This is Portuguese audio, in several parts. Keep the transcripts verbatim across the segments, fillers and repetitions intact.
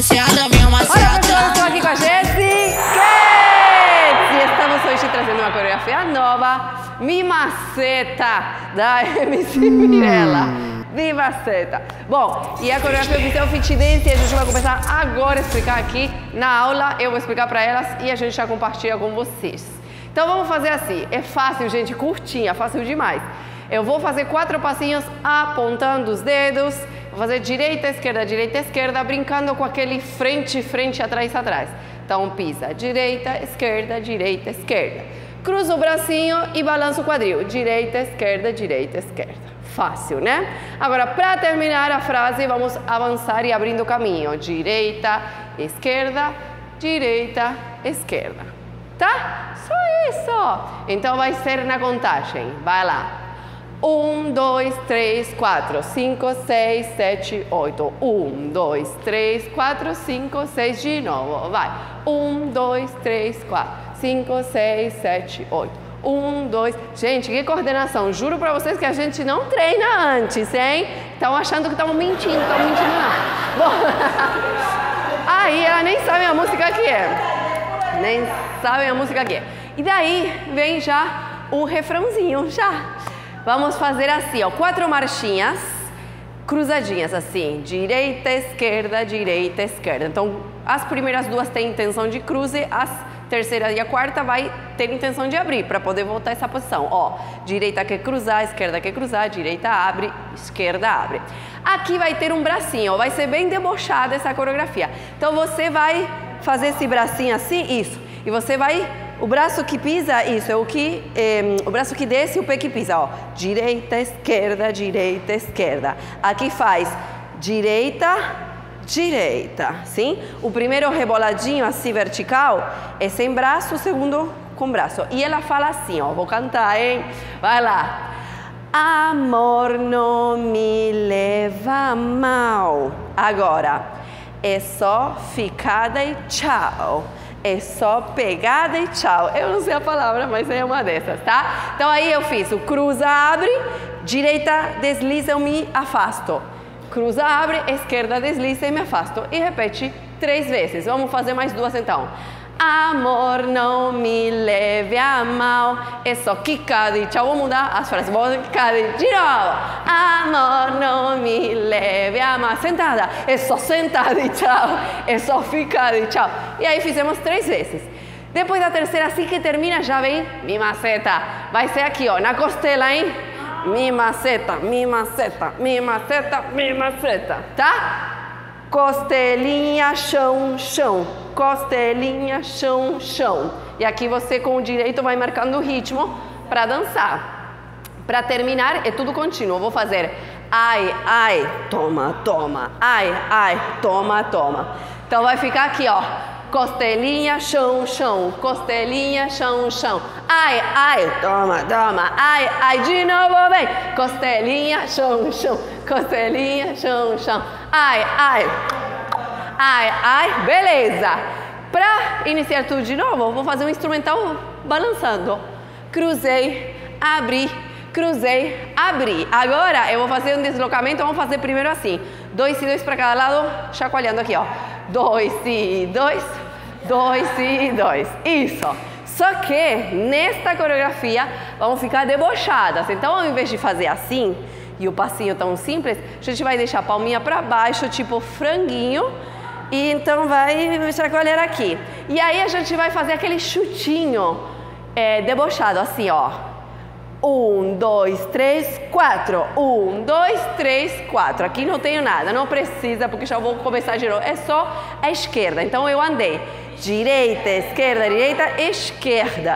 maceada, minha maceada. Olá pessoal, estou aqui com a Jessie Ketz e estamos hoje trazendo uma coreografia nova, Mi Maceta, da M C Mirella. Mi Maceta. Bom, e a coreografia oficial Fit Dance a gente vai começar agora a explicar aqui na aula, eu vou explicar para elas e a gente já compartilha com vocês. Então vamos fazer assim, é fácil gente, curtinha, fácil demais. Eu vou fazer quatro passinhos apontando os dedos, vou fazer direita, esquerda, direita, esquerda, brincando com aquele frente, frente, atrás, atrás. Então pisa, direita, esquerda, direita, esquerda. Cruza o bracinho e balança o quadril. Direita, esquerda, direita, esquerda. Fácil, né? Agora, para terminar a frase, vamos avançar e abrindo o caminho. Direita, esquerda, direita, esquerda. Tá? Só isso. Então vai ser na contagem. Vai lá. Um, dois, três, quatro, cinco, seis, sete, oito. Um, dois, três, quatro, cinco, seis. De novo, vai. Um, dois, três, quatro, cinco, seis, sete, oito. Um, dois. Gente, que coordenação. Juro pra vocês que a gente não treina antes, hein? Estão achando que estamos mentindo, estão mentindo não. Bom, aí ela nem sabe a música que é. Nem sabe a música que é. E daí vem já o refrãozinho, já. Vamos fazer assim, ó, quatro marchinhas cruzadinhas, assim, direita, esquerda, direita, esquerda. Então, as primeiras duas têm intenção de cruze, as terceira e a quarta vai ter intenção de abrir, para poder voltar essa posição. Ó, direita quer cruzar, esquerda quer cruzar, direita abre, esquerda abre. Aqui vai ter um bracinho, ó, vai ser bem debochada essa coreografia. Então, você vai fazer esse bracinho assim, isso, e você vai... O braço que pisa, isso, é o que, é, o braço que desce e o pé que pisa, ó. Direita, esquerda, direita, esquerda. Aqui faz direita, direita, sim? O primeiro reboladinho assim vertical é sem braço, o segundo com braço. E ela fala assim, ó, vou cantar, hein? Vai lá. Amor não me leva mal. Agora, é só ficada e tchau. É só pegada e tchau. Eu não sei a palavra, mas é uma dessas, tá? Então aí eu fiz o cruza, abre, direita, desliza, eu me afasto. Cruza, abre, esquerda, desliza e me afasto. E repete três vezes. Vamos fazer mais duas então. Amor, não me leve a mal. É só quicada e tchau. Vou mudar as frases. Vou quicada e de novo. Amor, não me leve a mal. Sentada. É só sentada e tchau. É só ficada e tchau. E aí fizemos três vezes. Depois da terceira, assim que termina, já vem Mi Maceta. Vai ser aqui, ó, na costela, hein? Mi Maceta, Mi Maceta, Mi Maceta, Mi Maceta. Tá? Costelinha, chão, chão. Costelinha, chão, chão. E aqui você com o direito vai marcando o ritmo para dançar. Para terminar, é tudo contínuo. Eu vou fazer ai, ai, toma, toma. Ai, ai, toma, toma. Então vai ficar aqui, ó. Costelinha, chão, chão. Costelinha, chão, chão. Ai, ai, toma, toma. Ai, ai, de novo, vem. Costelinha, chão, chão. Costelinha, chão, chão. Ai, ai. Ai, ai, beleza. Para iniciar tudo de novo, vou fazer um instrumental balançando. Cruzei, abri, cruzei, abri. Agora eu vou fazer um deslocamento, vamos fazer primeiro assim. Dois e dois para cada lado, chacoalhando aqui, ó. Dois e dois, dois e dois. Isso. Só que nesta coreografia vamos ficar debochadas. Então, ao invés de fazer assim e o passinho tão simples, a gente vai deixar a palminha para baixo, tipo franguinho. E então vai chacoalhar aqui. E aí a gente vai fazer aquele chutinho é, debochado, assim, ó. Um, dois, três, quatro. Um, dois, três, quatro. Aqui não tenho nada, não precisa, porque já vou começar de novo. É só a esquerda. Então eu andei. Direita, esquerda, direita, esquerda.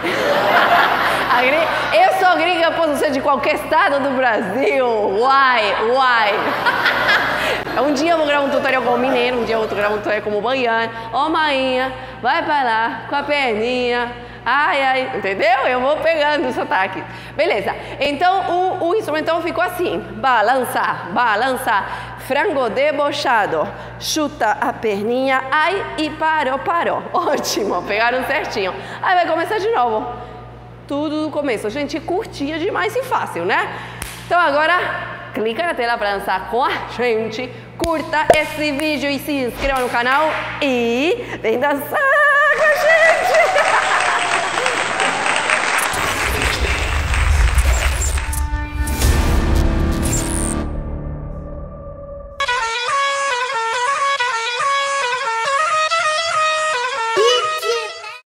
Eu sou gringa, posso ser de qualquer estado do Brasil. Uai, uai. Um dia eu vou gravar um tutorial como mineiro, um dia eu vou gravar um tutorial como baiano. Ó, mainha, vai pra lá com a perninha. Ai, ai, entendeu? Eu vou pegando o sotaque. Beleza. Então, o, o instrumental ficou assim. Balança, balança. Frango debochado. Chuta a perninha. Ai, e parou, parou. Ótimo, pegaram certinho. Aí vai começar de novo. Tudo do começo. Gente, curtinha demais e fácil, né? Então, agora... clica na tela para dançar com a gente, curta esse vídeo e se inscreva no canal e vem dançar!